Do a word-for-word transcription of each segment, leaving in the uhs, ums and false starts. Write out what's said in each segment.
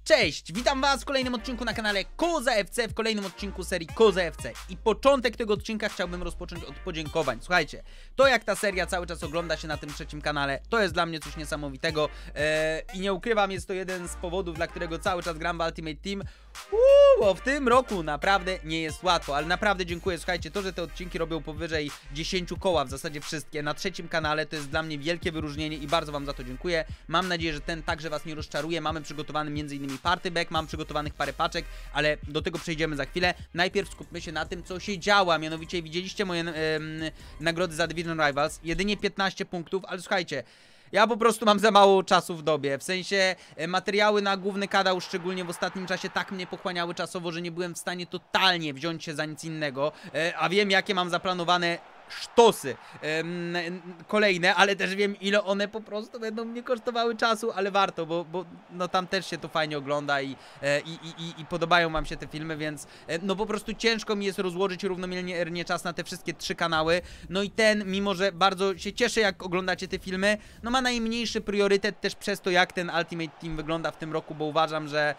Cześć, witam was w kolejnym odcinku na kanale Koza F C, w kolejnym odcinku serii Koza F C. I początek tego odcinka chciałbym rozpocząć od podziękowań. Słuchajcie, to jak ta seria cały czas ogląda się na tym trzecim kanale, to jest dla mnie coś niesamowitego eee, i nie ukrywam, jest to jeden z powodów, dla którego cały czas gram w Ultimate Team. Uuu, bo w tym roku naprawdę nie jest łatwo, ale naprawdę dziękuję. Słuchajcie, to, że te odcinki robią powyżej dziesięciu koła, w zasadzie wszystkie, na trzecim kanale, to jest dla mnie wielkie wyróżnienie i bardzo wam za to dziękuję. Mam nadzieję, że ten także was nie rozczaruje. Mamy przygotowany między innymi party back, mam przygotowanych parę paczek, ale do tego przejdziemy za chwilę. Najpierw skupmy się na tym, co się działo, a mianowicie widzieliście moje yy, nagrody za Division Rivals, jedynie piętnaście punktów, ale słuchajcie, ja po prostu mam za mało czasu w dobie, w sensie e, materiały na główny kanał, szczególnie w ostatnim czasie, tak mnie pochłaniały czasowo, że nie byłem w stanie totalnie wziąć się za nic innego, e, a wiem, jakie mam zaplanowane sztosy e, kolejne, ale też wiem, ile one po prostu będą mnie kosztowały czasu, ale warto, bo, bo no tam też się to fajnie ogląda i, e, i, i, i podobają wam się te filmy, więc e, no po prostu ciężko mi jest rozłożyć równomiernie czas na te wszystkie trzy kanały. No i ten, mimo że bardzo się cieszę, jak oglądacie te filmy, no ma najmniejszy priorytet też przez to, jak ten Ultimate Team wygląda w tym roku, bo uważam, że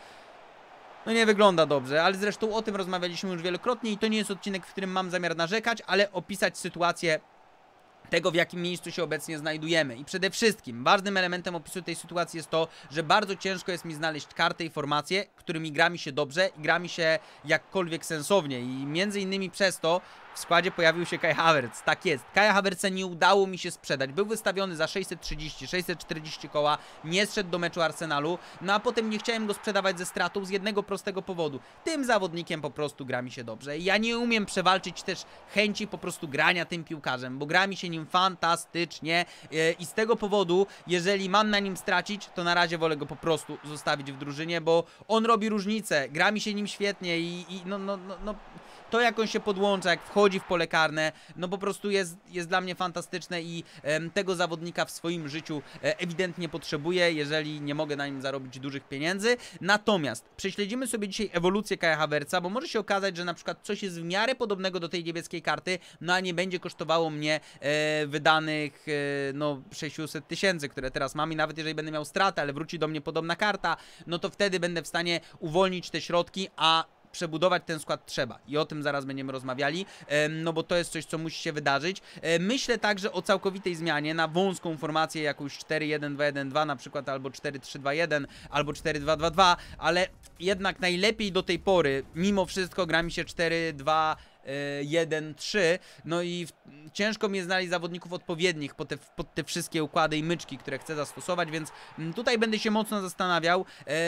no nie wygląda dobrze, ale zresztą o tym rozmawialiśmy już wielokrotnie i to nie jest odcinek, w którym mam zamiar narzekać, ale opisać sytuację tego, w jakim miejscu się obecnie znajdujemy. I przede wszystkim ważnym elementem opisu tej sytuacji jest to, że bardzo ciężko jest mi znaleźć karty i formacje, którymi gra mi się dobrze i gra mi się jakkolwiek sensownie. I między innymi przez to w składzie pojawił się Kai Havertz. Tak jest. Kaja Havertza nie udało mi się sprzedać. Był wystawiony za sześćset trzydzieści sześćset czterdzieści koła. Nie zszedł do meczu Arsenalu. No a potem nie chciałem go sprzedawać ze stratą z jednego prostego powodu. Tym zawodnikiem po prostu gra mi się dobrze. I ja nie umiem przewalczyć też chęci po prostu grania tym piłkarzem, bo gra mi się nim fantastycznie. I z tego powodu, jeżeli mam na nim stracić, to na razie wolę go po prostu zostawić w drużynie, bo on robi różnicę. Gra mi się nim świetnie i, i no, no, no, no to, jak on się podłącza, jak wchodzi w pole karne, no po prostu jest, jest dla mnie fantastyczne i e, tego zawodnika w swoim życiu e, ewidentnie potrzebuję, jeżeli nie mogę na nim zarobić dużych pieniędzy. Natomiast prześledzimy sobie dzisiaj ewolucję Kaja Havertza, bo może się okazać, że na przykład coś jest w miarę podobnego do tej niebieskiej karty, no a nie będzie kosztowało mnie e, wydanych e, no sześćset tysięcy, które teraz mam, i nawet jeżeli będę miał stratę, ale wróci do mnie podobna karta, no to wtedy będę w stanie uwolnić te środki, a przebudować ten skład trzeba i o tym zaraz będziemy rozmawiali, no bo to jest coś, co musi się wydarzyć. Myślę także o całkowitej zmianie na wąską formację, jakąś cztery jeden dwa jeden dwa na przykład, albo cztery trzy dwa jeden, albo cztery dwa dwa dwa, ale jednak najlepiej do tej pory, mimo wszystko, gra mi się cztery dwa jeden trzy, no i w, ciężko mi jest znaleźć zawodników odpowiednich pod te, pod te wszystkie układy i myczki, które chcę zastosować, więc tutaj będę się mocno zastanawiał.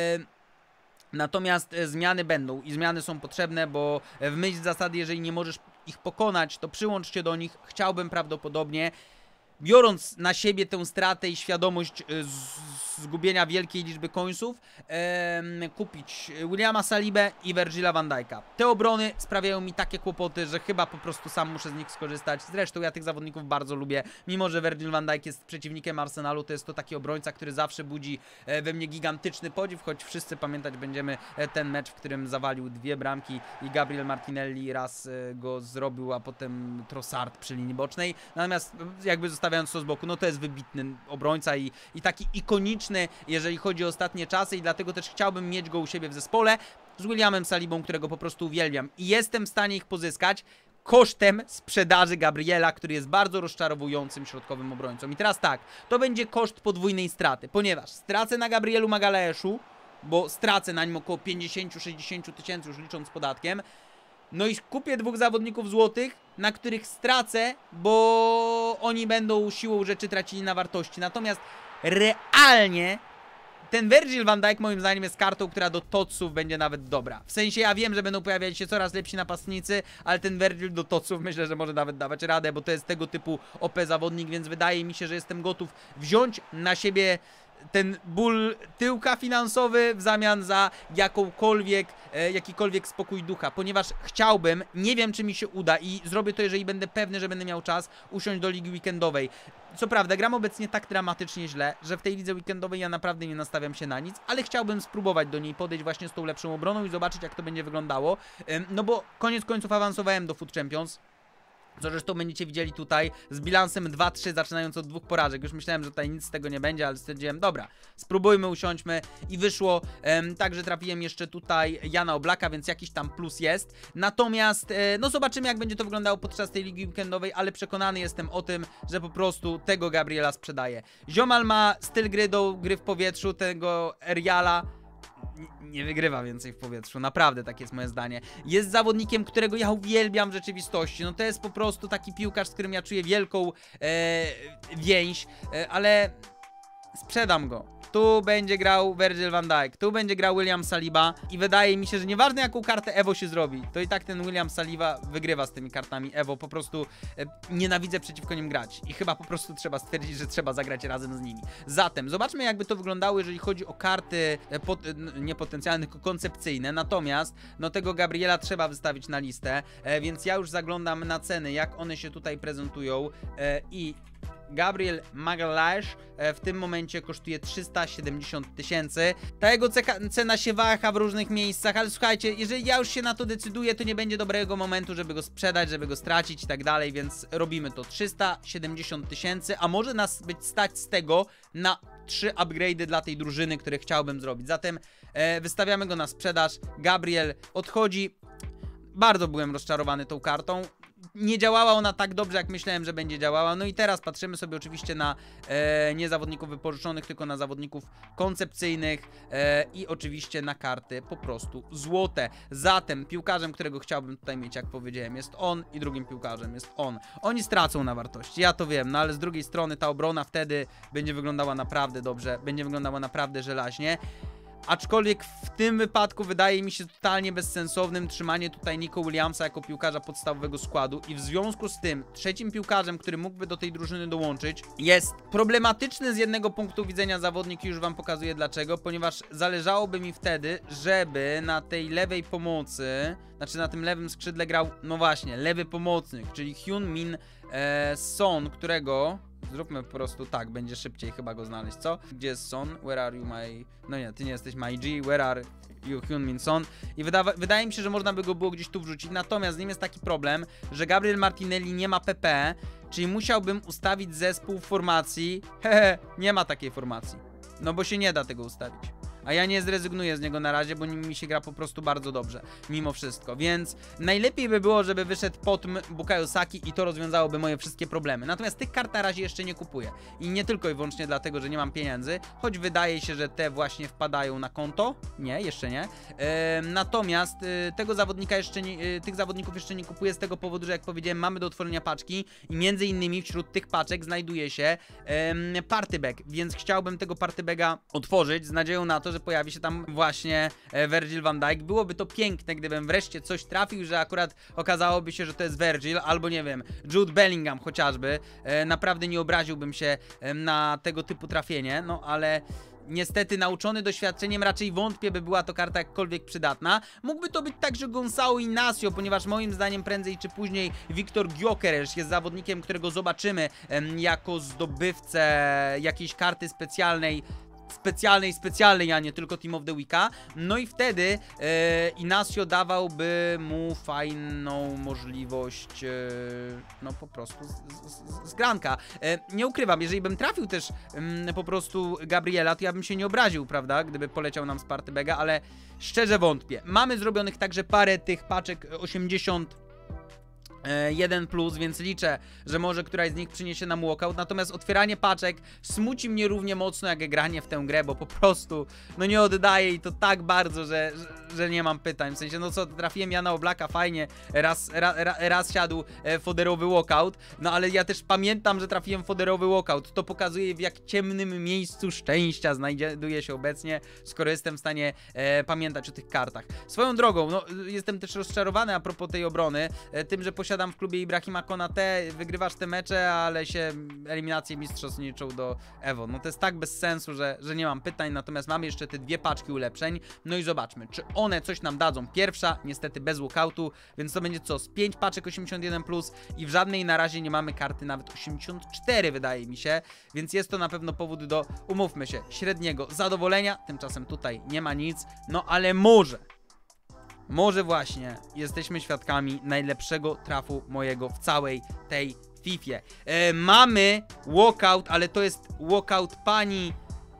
Natomiast zmiany będą i zmiany są potrzebne, bo w myśl zasady, jeżeli nie możesz ich pokonać, to przyłącz się do nich. Chciałbym prawdopodobnie, biorąc na siebie tę stratę i świadomość zgubienia wielkiej liczby końców, e, kupić Williama Salibę i Virgila van Dijk'a. Te obrony sprawiają mi takie kłopoty, że chyba po prostu sam muszę z nich skorzystać. Zresztą ja tych zawodników bardzo lubię. Mimo że Virgil van Dijk jest przeciwnikiem Arsenalu, to jest to taki obrońca, który zawsze budzi we mnie gigantyczny podziw, choć wszyscy pamiętać będziemy ten mecz, w którym zawalił dwie bramki i Gabriel Martinelli raz go zrobił, a potem Trossard przy linii bocznej. Natomiast jakby zostawiając to z boku, no to jest wybitny obrońca i, i taki ikoniczny, jeżeli chodzi o ostatnie czasy, i dlatego też chciałbym mieć go u siebie w zespole z Williamem Salibą, którego po prostu uwielbiam, i jestem w stanie ich pozyskać kosztem sprzedaży Gabriela, który jest bardzo rozczarowującym środkowym obrońcą. I teraz tak, to będzie koszt podwójnej straty, ponieważ stracę na Gabrielu Magalhaeszu, bo stracę na nim około pięćdziesiąt do sześćdziesięciu tysięcy, już licząc z podatkiem. No i kupię dwóch zawodników złotych, na których stracę, bo oni będą siłą rzeczy tracili na wartości. Natomiast realnie ten Virgil van Dijk moim zdaniem jest kartą, która do totsów będzie nawet dobra. W sensie ja wiem, że będą pojawiać się coraz lepsi napastnicy, ale ten Virgil do totsów myślę, że może nawet dawać radę, bo to jest tego typu O P zawodnik, więc wydaje mi się, że jestem gotów wziąć na siebie ten ból tyłka finansowy w zamian za jakąkolwiek, e, jakikolwiek spokój ducha, ponieważ chciałbym, nie wiem czy mi się uda i zrobię to, jeżeli będę pewny, że będę miał czas, usiąść do ligi weekendowej. Co prawda gram obecnie tak dramatycznie źle, że w tej lidze weekendowej ja naprawdę nie nastawiam się na nic, ale chciałbym spróbować do niej podejść właśnie z tą lepszą obroną i zobaczyć, jak to będzie wyglądało, e, no bo koniec końców awansowałem do Foot Champions. Co zresztą będziecie widzieli tutaj z bilansem dwa trzy, zaczynając od dwóch porażek. Już myślałem, że tutaj nic z tego nie będzie, ale stwierdziłem, dobra, spróbujmy, usiądźmy i wyszło. Um, także trafiłem jeszcze tutaj Jana Oblaka, więc jakiś tam plus jest. Natomiast, e, no zobaczymy, jak będzie to wyglądało podczas tej ligi weekendowej, ale przekonany jestem o tym, że po prostu tego Gabriela sprzedaję. Ziomal ma styl gry do gry w powietrzu, tego Eriala nie wygrywa więcej w powietrzu, naprawdę takie jest moje zdanie. Jest zawodnikiem, którego ja uwielbiam w rzeczywistości, no to jest po prostu taki piłkarz, z którym ja czuję wielką e, więź, e, ale sprzedam go. Tu będzie grał Virgil van Dijk, tu będzie grał William Saliba i wydaje mi się, że nieważne jaką kartę Evo się zrobi, to i tak ten William Saliba wygrywa z tymi kartami Evo, po prostu e, nienawidzę przeciwko nim grać i chyba po prostu trzeba stwierdzić, że trzeba zagrać razem z nimi. Zatem zobaczmy, jakby to wyglądało, jeżeli chodzi o karty e, pot, e, nie potencjalne, tylko koncepcyjne, natomiast no tego Gabriela trzeba wystawić na listę, e, więc ja już zaglądam na ceny, jak one się tutaj prezentują e, i Gabriel Magalhaes w tym momencie kosztuje trzysta siedemdziesiąt tysięcy. Ta jego cena się waha w różnych miejscach, ale słuchajcie, jeżeli ja już się na to decyduję, to nie będzie dobrego momentu, żeby go sprzedać, żeby go stracić i tak dalej, więc robimy to. trzysta siedemdziesiąt tysięcy, a może nas być stać z tego na trzy upgrade'y dla tej drużyny, które chciałbym zrobić. Zatem e, wystawiamy go na sprzedaż. Gabriel odchodzi. Bardzo byłem rozczarowany tą kartą. Nie działała ona tak dobrze, jak myślałem, że będzie działała. No i teraz patrzymy sobie oczywiście na e, nie zawodników wypożyczonych, tylko na zawodników koncepcyjnych e, i oczywiście na karty po prostu złote. Zatem piłkarzem, którego chciałbym tutaj mieć, jak powiedziałem, jest on i drugim piłkarzem jest on. Oni stracą na wartości, ja to wiem, no ale z drugiej strony ta obrona wtedy będzie wyglądała naprawdę dobrze, będzie wyglądała naprawdę żelaźnie. Aczkolwiek w tym wypadku wydaje mi się totalnie bezsensownym trzymanie tutaj Nico Williamsa jako piłkarza podstawowego składu i w związku z tym trzecim piłkarzem, który mógłby do tej drużyny dołączyć, jest problematyczny z jednego punktu widzenia zawodnik i już wam pokazuję dlaczego, ponieważ zależałoby mi wtedy, żeby na tej lewej pomocy, znaczy na tym lewym skrzydle grał, no właśnie, lewy pomocnik, czyli Heung-min e, Son, którego... Zróbmy po prostu tak, będzie szybciej chyba go znaleźć, co? Gdzie jest Son? Where are you my... No nie, ty nie jesteś my G, where are you Heung-min Son? I wyda wydaje mi się, że można by go było gdzieś tu wrzucić, natomiast z nim jest taki problem, że Gabriel Martinelli nie ma P P, czyli musiałbym ustawić zespół w formacji. Hehe, nie ma takiej formacji, no bo się nie da tego ustawić. A ja nie zrezygnuję z niego na razie, bo mi się gra po prostu bardzo dobrze, mimo wszystko. Więc najlepiej by było, żeby wyszedł Potm Bukayo Saki i to rozwiązałoby moje wszystkie problemy. Natomiast tych kart na razie jeszcze nie kupuję. I nie tylko i wyłącznie dlatego, że nie mam pieniędzy, choć wydaje się, że te właśnie wpadają na konto. Nie, jeszcze nie. E, natomiast e, tego zawodnika jeszcze nie, e, tych zawodników jeszcze nie kupuję z tego powodu, że jak powiedziałem, mamy do otworzenia paczki i między innymi wśród tych paczek znajduje się e, partybag, więc chciałbym tego partybaga otworzyć z nadzieją na to, że pojawi się tam właśnie e, Virgil van Dijk. Byłoby to piękne, gdybym wreszcie coś trafił, że akurat okazałoby się, że to jest Virgil, albo nie wiem, Jude Bellingham chociażby. E, naprawdę nie obraziłbym się e, na tego typu trafienie, no ale... Niestety nauczony doświadczeniem raczej wątpię, by była to karta jakkolwiek przydatna. Mógłby to być także Gonzalo Inacio, ponieważ moim zdaniem prędzej czy później Wiktor Gyökeres jest zawodnikiem, którego zobaczymy em, jako zdobywcę jakiejś karty specjalnej. Specjalnej, specjalnej, a nie tylko Team of the Weeka. No i wtedy e, Inacio dawałby mu fajną możliwość, e, no po prostu z, z, z granka. E, nie ukrywam, jeżeli bym trafił też e, po prostu Gabriela, to ja bym się nie obraził, prawda, gdyby poleciał nam z partybega, ale szczerze wątpię. Mamy zrobionych także parę tych paczek osiemdziesiąt jeden plus, więc liczę, że może któraś z nich przyniesie nam walkout, natomiast otwieranie paczek smuci mnie równie mocno jak granie w tę grę, bo po prostu no nie oddaję i to tak bardzo, że, że, że nie mam pytań, w sensie no co, trafiłem Jana Oblaka, fajnie, raz, ra, ra, raz siadł e, foderowy walkout, no ale ja też pamiętam, że trafiłem foderowy walkout, to pokazuje w jak ciemnym miejscu szczęścia znajduje się obecnie, skoro jestem w stanie e, pamiętać o tych kartach. Swoją drogą, no jestem też rozczarowany a propos tej obrony, e, tym, że posiadam w klubie Ibrahima Konate, wygrywasz te mecze, ale się eliminacje mistrzostw nie liczą do Evo. No to jest tak bez sensu, że, że nie mam pytań, natomiast mamy jeszcze te dwie paczki ulepszeń, no i zobaczmy, czy one coś nam dadzą. Pierwsza, niestety bez walkoutu, więc to będzie co, z pięć paczek osiemdziesiąt jeden plus i w żadnej na razie nie mamy karty nawet osiemdziesiąt cztery, wydaje mi się, więc jest to na pewno powód do, umówmy się, średniego zadowolenia, tymczasem tutaj nie ma nic, no ale może może właśnie jesteśmy świadkami najlepszego trafu mojego w całej tej Fifie. E, mamy walkout, ale to jest walkout pani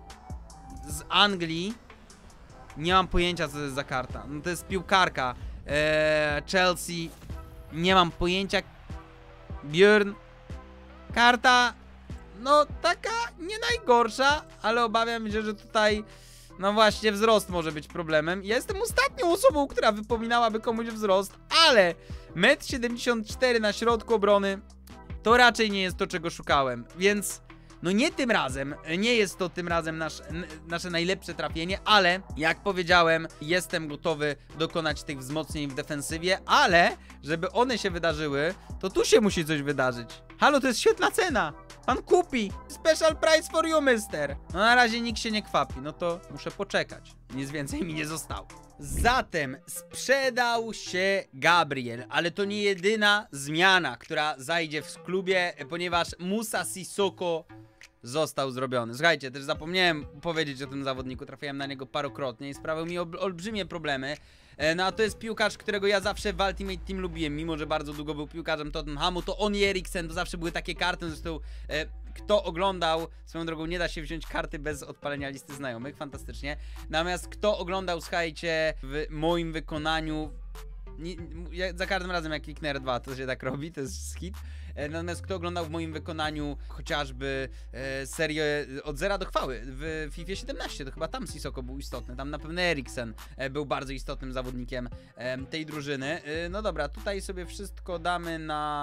z Anglii. Nie mam pojęcia, co to jest za karta. No to jest piłkarka. E, Chelsea. Nie mam pojęcia. Björn. Karta, no taka nie najgorsza, ale obawiam się, że tutaj, no właśnie, wzrost może być problemem. Ja jestem ostatnią osobą, która wypominałaby komuś wzrost, ale metr siedemdziesiąt cztery na środku obrony to raczej nie jest to, czego szukałem, więc no nie tym razem, nie jest to tym razem nasz, nasze najlepsze trafienie, ale jak powiedziałem, jestem gotowy dokonać tych wzmocnień w defensywie, ale żeby one się wydarzyły, to tu się musi coś wydarzyć. Halo, to jest świetna cena! Pan kupi! Special price for you, mister! No na razie nikt się nie kwapi, no to muszę poczekać. Nic więcej mi nie zostało. Zatem sprzedał się Gabriel, ale to nie jedyna zmiana, która zajdzie w klubie, ponieważ Moussa Sissoko został zrobiony. Słuchajcie, też zapomniałem powiedzieć o tym zawodniku, trafiłem na niego parokrotnie i sprawiał mi ol olbrzymie problemy. No a to jest piłkarz, którego ja zawsze w Ultimate Team lubiłem, mimo że bardzo długo był piłkarzem Tottenhamu, to on i Eriksen, to zawsze były takie karty, zresztą e, kto oglądał, swoją drogą nie da się wziąć karty bez odpalenia listy znajomych, fantastycznie. Natomiast kto oglądał, słuchajcie, w moim wykonaniu, nie, ja, za każdym razem jak kliknę R dwa, to się tak robi, to jest hit. Natomiast kto oglądał w moim wykonaniu chociażby e, serię od zera do chwały w FIFA siedemnaście, to chyba tam Sissoko był istotny, tam na pewno Eriksen e, był bardzo istotnym zawodnikiem e, tej drużyny. E, no dobra, tutaj sobie wszystko damy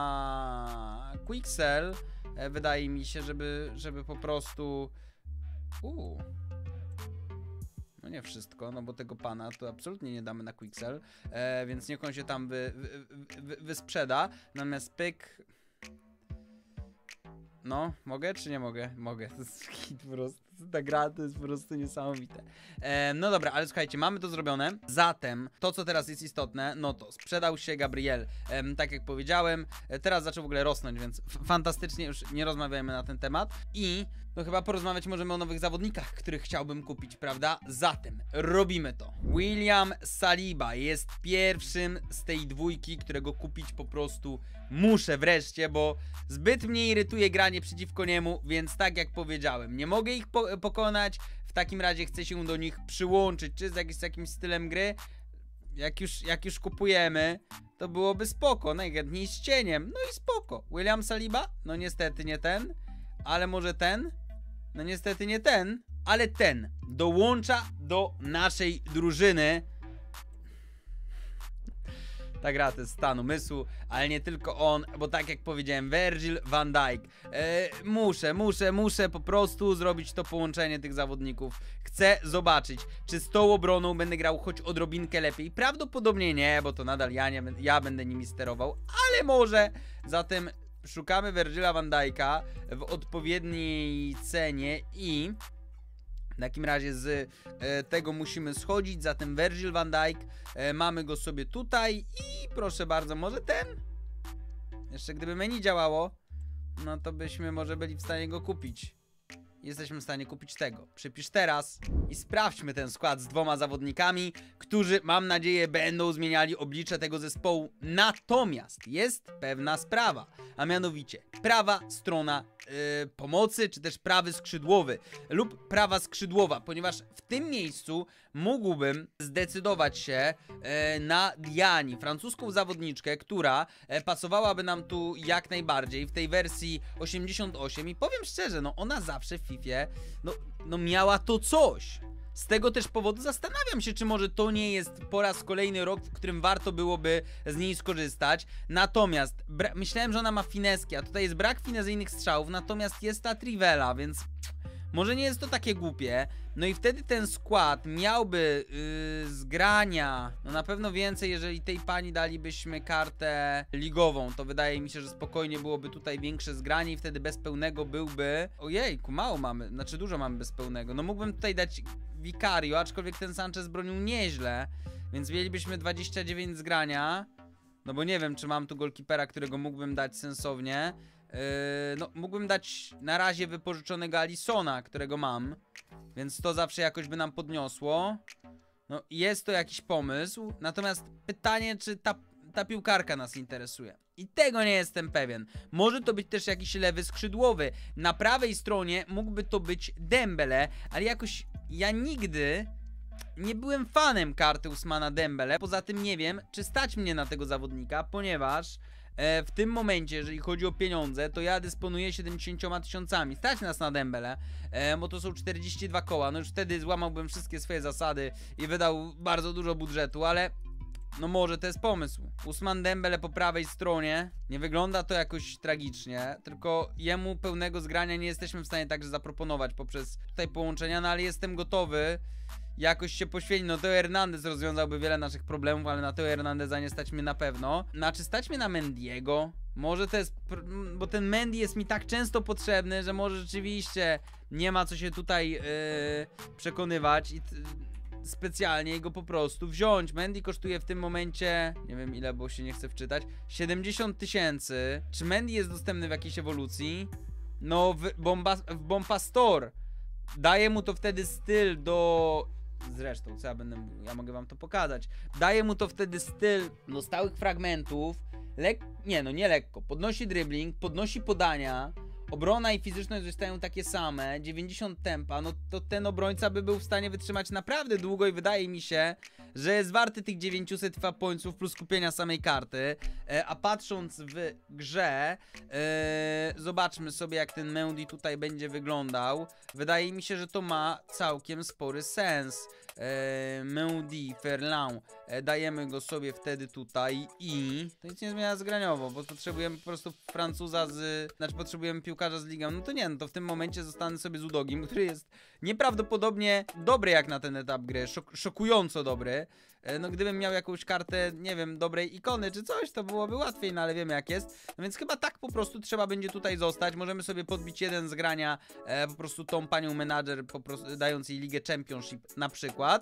na Quicksell, e, wydaje mi się, żeby, żeby po prostu... Uuu. No nie wszystko, no bo tego pana to absolutnie nie damy na Quicksell, e, więc niech on się tam wy, wy, wy, wysprzeda, natomiast pyk... No, mogę czy nie mogę? Mogę, to jest hit po prostu, ta gra to jest po prostu niesamowite. E, no dobra, ale słuchajcie, mamy to zrobione, zatem to, co teraz jest istotne, no to sprzedał się Gabriel, e, tak jak powiedziałem, e, teraz zaczął w ogóle rosnąć, więc fantastycznie, już nie rozmawiajmy na ten temat i no chyba porozmawiać możemy o nowych zawodnikach, których chciałbym kupić, prawda? Zatem robimy to. William Saliba jest pierwszym z tej dwójki, którego kupić po prostu muszę wreszcie, bo zbyt mnie irytuje granie przeciwko niemu, więc tak jak powiedziałem, nie mogę ich po pokonać, w takim razie chcę się do nich przyłączyć, czy z, jak z jakimś stylem gry. Jak już, jak już kupujemy, to byłoby spoko, najchętniej z cieniem, no i spoko. William Saliba? No niestety nie ten, ale może ten? No niestety nie ten, ale ten dołącza do naszej drużyny. Ta gra to jest stan umysłu, ale nie tylko on, bo tak jak powiedziałem, Virgil van Dijk. E, muszę, muszę, muszę po prostu zrobić to połączenie tych zawodników. Chcę zobaczyć, czy z tą obroną będę grał choć odrobinkę lepiej. Prawdopodobnie nie, bo to nadal ja, nie, ja będę nimi sterował, ale może. Zatem szukamy Virgila van Dijk'a w odpowiedniej cenie i... W takim razie z e, tego musimy schodzić, zatem Virgil van Dijk, e, mamy go sobie tutaj i proszę bardzo, może ten? Jeszcze gdyby menu działało, no to byśmy może byli w stanie go kupić. Jesteśmy w stanie kupić tego. Przypisz teraz i sprawdźmy ten skład z dwoma zawodnikami, którzy, mam nadzieję, będą zmieniali oblicze tego zespołu. Natomiast jest pewna sprawa, a mianowicie prawa strona yy, pomocy, czy też prawy skrzydłowy lub prawa skrzydłowa, ponieważ w tym miejscu mógłbym zdecydować się yy, na Diani, francuską zawodniczkę, która yy, pasowałaby nam tu jak najbardziej w tej wersji osiemdziesiąt osiem i powiem szczerze, no ona zawsze w Fifie, no, no miała to coś. Z tego też powodu zastanawiam się, czy może to nie jest po raz kolejny rok, w którym warto byłoby z niej skorzystać. Natomiast myślałem, że ona ma fineski, a tutaj jest brak finezyjnych strzałów, natomiast jest ta Trivela, więc może nie jest to takie głupie. No i wtedy ten skład miałby yy, zgrania, no na pewno więcej, jeżeli tej pani dalibyśmy kartę ligową, to wydaje mi się, że spokojnie byłoby tutaj większe zgranie i wtedy bez pełnego byłby... Ojejku, mało mamy, znaczy dużo mamy bez pełnego. No mógłbym tutaj dać Vicario, aczkolwiek ten Sanchez bronił nieźle, więc mielibyśmy dwadzieścia dziewięć zgrania. No bo nie wiem, czy mam tu golkipera, którego mógłbym dać sensownie. Yy, no mógłbym dać na razie wypożyczonego Alisona, którego mam, więc to zawsze jakoś by nam podniosło. No jest to jakiś pomysł, natomiast pytanie, czy ta, ta piłkarka nas interesuje. I tego nie jestem pewien. Może to być też jakiś lewy skrzydłowy. Na prawej stronie mógłby to być Dembele, ale jakoś ja nigdy nie byłem fanem karty Ousmana Dembele. Poza tym nie wiem, czy stać mnie na tego zawodnika, ponieważ e, w tym momencie, jeżeli chodzi o pieniądze, to ja dysponuję siedemdziesięcioma tysiącami. Stać nas na Dembele, e, bo to są czterdzieści dwa koła. No już wtedy złamałbym wszystkie swoje zasady i wydał bardzo dużo budżetu, ale no może to jest pomysł. Ousmane Dembele po prawej stronie. Nie wygląda to jakoś tragicznie, tylko jemu pełnego zgrania nie jesteśmy w stanie także zaproponować poprzez tutaj połączenia, no ale jestem gotowy jakoś się poświęcić. No Theo Hernandez rozwiązałby wiele naszych problemów, ale na Theo Hernandeza nie stać mnie na pewno. Znaczy stać mnie na Mendiego? Może to jest, bo ten Mendy jest mi tak często potrzebny, że może rzeczywiście nie ma co się tutaj yy, przekonywać i specjalnie go po prostu wziąć. Mendy kosztuje w tym momencie, nie wiem ile, bo się nie chcę wczytać, siedemdziesiąt tysięcy. Czy Mendy jest dostępny w jakiejś ewolucji? No w, Bomba, w Bombastor daje mu to wtedy styl do... Zresztą, co ja będę mówił, ja mogę wam to pokazać. Daje mu to wtedy styl do stałych fragmentów. Lek... Nie no, nie lekko. Podnosi dribbling, podnosi podania. Obrona i fizyczność zostają takie same, dziewięćdziesiąt tempa, no to ten obrońca by był w stanie wytrzymać naprawdę długo i wydaje mi się, że jest warty tych dziewięćset pońców plus kupienia samej karty. E, a patrząc w grze, e, zobaczmy sobie jak ten Mendy tutaj będzie wyglądał. Wydaje mi się, że to ma całkiem spory sens. E, Mendy, Ferland, e, dajemy go sobie wtedy tutaj i to nic nie zmienia zgraniowo, bo potrzebujemy po prostu Francuza z, znaczy potrzebujemy piłkarza z ligą, no to nie, no to w tym momencie zostanę sobie z Udogim, który jest nieprawdopodobnie dobry jak na ten etap gry, szok szokująco dobry. E, no gdybym miał jakąś kartę, nie wiem, dobrej ikony czy coś, to byłoby łatwiej, no ale wiemy jak jest, no więc chyba tak po prostu trzeba będzie tutaj zostać. Możemy sobie podbić jeden z grania, e, po prostu tą panią menadżer, po prostu dając jej Ligę Championship na przykład,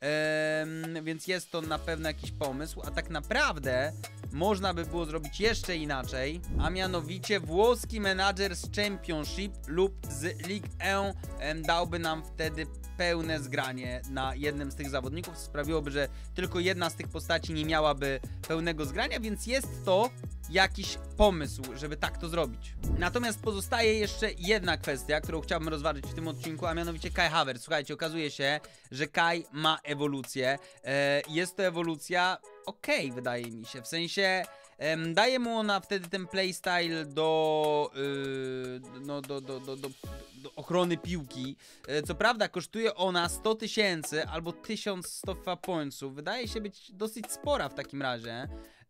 e, więc jest to na pewno jakiś pomysł, a tak naprawdę można by było zrobić jeszcze inaczej, a mianowicie włoski menadżer z Championship lub z Ligue jeden dałby nam wtedy pełne zgranie na jednym z tych zawodników, sprawiłoby, że tylko jedna z tych postaci nie miałaby pełnego zgrania, więc jest to jakiś pomysł, żeby tak to zrobić. Natomiast pozostaje jeszcze jedna kwestia, którą chciałbym rozważyć w tym odcinku, a mianowicie Kai Havertz. Słuchajcie, okazuje się, że Kai ma ewolucję. E, jest to ewolucja okej, okay, wydaje mi się, w sensie em, daje mu ona wtedy ten playstyle do, yy, no, do, do, do, do, do ochrony piłki. E, co prawda kosztuje ona sto tysięcy albo tysiąc sto pońców. Wydaje się być dosyć spora w takim razie.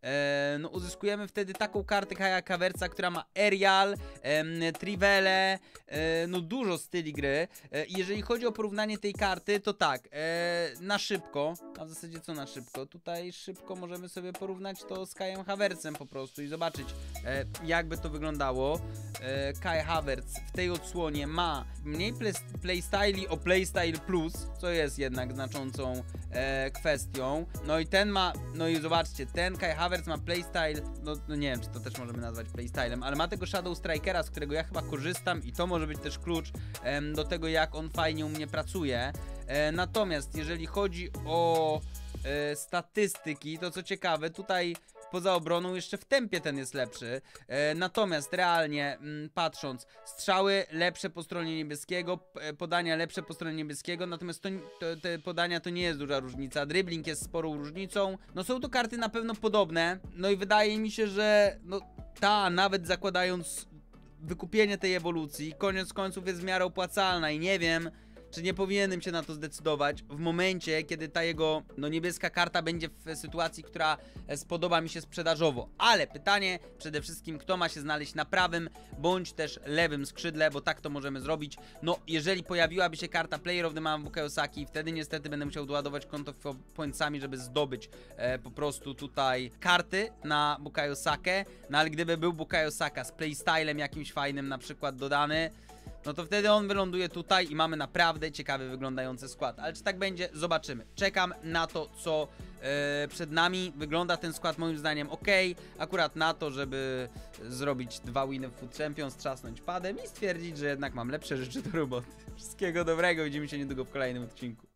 E, no uzyskujemy wtedy taką kartę Kaja Havertza, która ma aerial, e, trivele, e, no dużo styli gry. E, jeżeli chodzi o porównanie tej karty, to tak, e, na szybko, a w zasadzie co na szybko? Tutaj szybko możemy sobie porównać to z Kajem Havertzem po prostu i zobaczyć e, jakby to wyglądało. E, Kai Havertz w tej odsłonie ma mniej play, playstyli o playstyle plus, co jest jednak znaczącą e, kwestią. No i ten ma, no i zobaczcie, ten Kai Havertz ma playstyle, no, no nie wiem czy to też możemy nazwać playstylem, ale ma tego Shadow Strikera, z którego ja chyba korzystam i to może być też klucz em, do tego jak on fajnie u mnie pracuje. E, natomiast jeżeli chodzi o e, statystyki, to co ciekawe, tutaj poza obroną jeszcze w tempie ten jest lepszy. E, natomiast realnie m, patrząc, strzały lepsze po stronie niebieskiego, podania lepsze po stronie niebieskiego, natomiast to, to, te podania to nie jest duża różnica. Dribbling jest sporą różnicą. No są to karty na pewno podobne. No i wydaje mi się, że no ta, nawet zakładając wykupienie tej ewolucji, koniec końców jest w miarę opłacalna i nie wiem, czy nie powinienem się na to zdecydować w momencie, kiedy ta jego no, niebieska karta będzie w sytuacji, która spodoba mi się sprzedażowo. Ale pytanie przede wszystkim, kto ma się znaleźć na prawym bądź też lewym skrzydle, bo tak to możemy zrobić. No, jeżeli pojawiłaby się karta Player of the Month Bukayo Saki, wtedy niestety będę musiał doładować konto pońcami, żeby zdobyć e, po prostu tutaj karty na Bukayo Sakę. No ale gdyby był Bukayo Saka z playstylem jakimś fajnym na przykład dodany, no to wtedy on wyląduje tutaj i mamy naprawdę ciekawy wyglądający skład. Ale czy tak będzie? Zobaczymy. Czekam na to, co yy, przed nami. Wygląda ten skład moim zdaniem ok. Akurat na to, żeby zrobić dwa winy w Foot Champions, trzasnąć padem i stwierdzić, że jednak mam lepsze rzeczy do roboty. Wszystkiego dobrego, widzimy się niedługo w kolejnym odcinku.